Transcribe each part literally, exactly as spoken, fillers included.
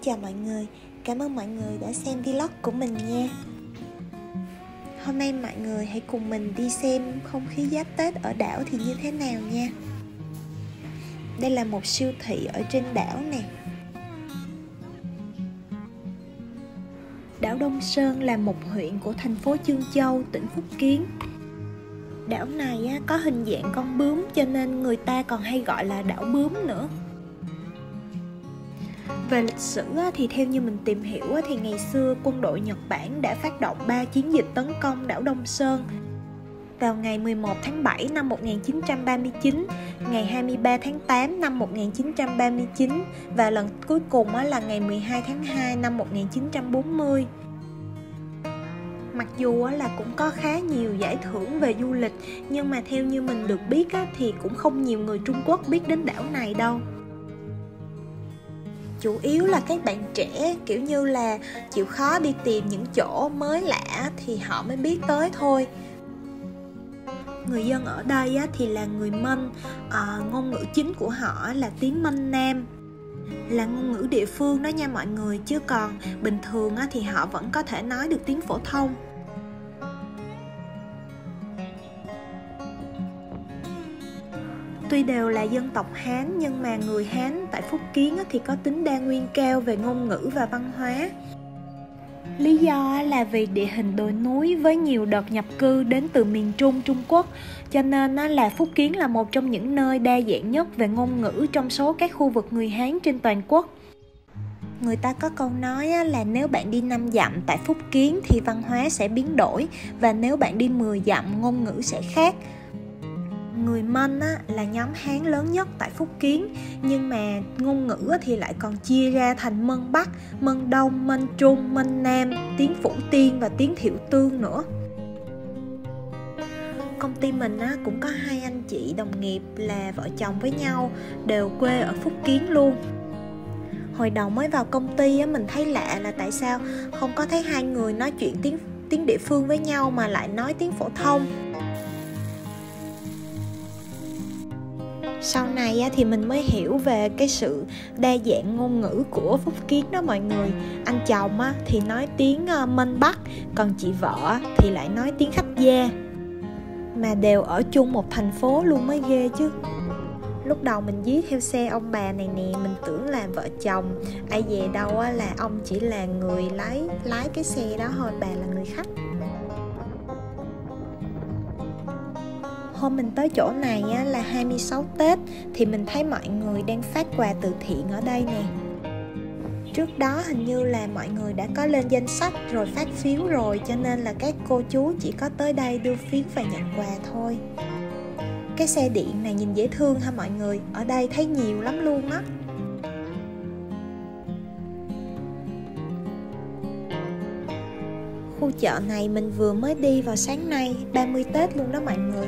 chào mọi người, cảm ơn mọi người đã xem vlog của mình nha. Hôm nay mọi người hãy cùng mình đi xem không khí giáp Tết ở đảo thì như thế nào nha. Đây là một siêu thị ở trên đảo nè. Đảo Đông Sơn là một huyện của thành phố Chương Châu, tỉnh Phúc Kiến. Đảo này có hình dạng con bướm cho nên người ta còn hay gọi là đảo bướm nữa. Về lịch sử thì theo như mình tìm hiểu thì ngày xưa quân đội Nhật Bản đã phát động ba chiến dịch tấn công đảo Đông Sơn vào ngày mười một tháng bảy năm một nghìn chín trăm ba mươi chín, ngày hai mươi ba tháng tám năm một nghìn chín trăm ba mươi chín và lần cuối cùng là ngày mười hai tháng hai năm một nghìn chín trăm bốn mươi. Mặc dù là cũng có khá nhiều giải thưởng về du lịch, nhưng mà theo như mình được biết thì cũng không nhiều người Trung Quốc biết đến đảo này đâu. Chủ yếu là các bạn trẻ kiểu như là chịu khó đi tìm những chỗ mới lạ thì họ mới biết tới thôi. Người dân ở đây thì là người Mân, à, ngôn ngữ chính của họ là tiếng Mân Nam, là ngôn ngữ địa phương đó nha mọi người, chứ còn bình thường thì họ vẫn có thể nói được tiếng phổ thông. Tuy đều là dân tộc Hán nhưng mà người Hán tại Phúc Kiến thì có tính đa nguyên cao về ngôn ngữ và văn hóa. Lý do là vì địa hình đồi núi với nhiều đợt nhập cư đến từ miền Trung Trung Quốc, cho nên là Phúc Kiến là một trong những nơi đa dạng nhất về ngôn ngữ trong số các khu vực người Hán trên toàn quốc. Người ta có câu nói là nếu bạn đi năm dặm tại Phúc Kiến thì văn hóa sẽ biến đổi, và nếu bạn đi mười dặm ngôn ngữ sẽ khác. Người Mân là nhóm Hán lớn nhất tại Phúc Kiến, nhưng mà ngôn ngữ thì lại còn chia ra thành Mân Bắc, Mân Đông, Mân Trung, Mân Nam, tiếng Phủ Tiên và tiếng Thiệu Tương nữa. Công ty mình cũng có hai anh chị đồng nghiệp là vợ chồng với nhau, đều quê ở Phúc Kiến luôn. Hồi đầu mới vào công ty mình thấy lạ là tại sao không có thấy hai người nói chuyện tiếng tiếng địa phương với nhau mà lại nói tiếng phổ thông. Sau này thì mình mới hiểu về cái sự đa dạng ngôn ngữ của Phúc Kiến đó mọi người. Anh chồng thì nói tiếng Mân Bắc, còn chị vợ thì lại nói tiếng Khách Gia. Mà đều ở chung một thành phố luôn mới ghê chứ. Lúc đầu mình dí theo xe ông bà này nè, mình tưởng là vợ chồng, ai về đâu là ông chỉ là người lái lái cái xe đó thôi, bà là người khách. Hôm mình tới chỗ này là hai mươi sáu Tết thì mình thấy mọi người đang phát quà từ thiện ở đây nè. Trước đó hình như là mọi người đã có lên danh sách rồi phát phiếu rồi, cho nên là các cô chú chỉ có tới đây đưa phiếu và nhận quà thôi. Cái xe điện này nhìn dễ thương ha mọi người, ở đây thấy nhiều lắm luôn á. Khu chợ này mình vừa mới đi vào sáng nay, ba mươi Tết luôn đó mọi người.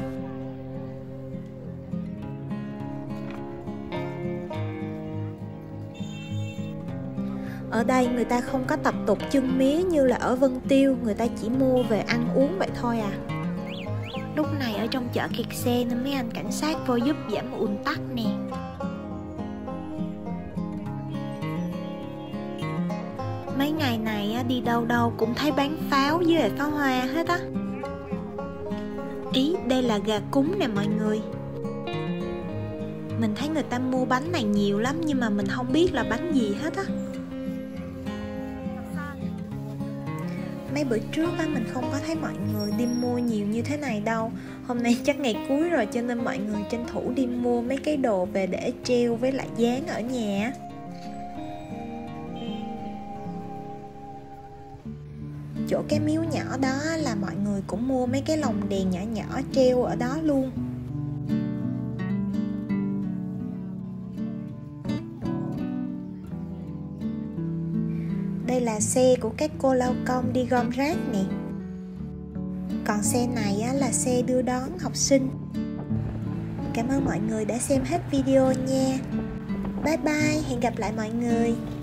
Ở đây người ta không có tập tục trưng mía như là ở Vân Tiêu, người ta chỉ mua về ăn uống vậy thôi à. Lúc này ở trong chợ kẹt xe nên mấy anh cảnh sát vô giúp giảm ùn tắc nè. Mấy ngày này đi đâu đâu cũng thấy bán pháo với lại pháo hoa hết á. Ý, đây là gà cúng nè mọi người. Mình thấy người ta mua bánh này nhiều lắm nhưng mà mình không biết là bánh gì hết á. Mấy bữa trước á, mình không có thấy mọi người đi mua nhiều như thế này đâu. Hôm nay chắc ngày cuối rồi cho nên mọi người tranh thủ đi mua mấy cái đồ về để treo với lại dán ở nhà. Chỗ cái miếu nhỏ đó là mọi người cũng mua mấy cái lồng đèn nhỏ nhỏ treo ở đó luôn. Đây là xe của các cô lao công đi gom rác nè. Còn xe này là xe đưa đón học sinh. Cảm ơn mọi người đã xem hết video nha. Bye bye, hẹn gặp lại mọi người.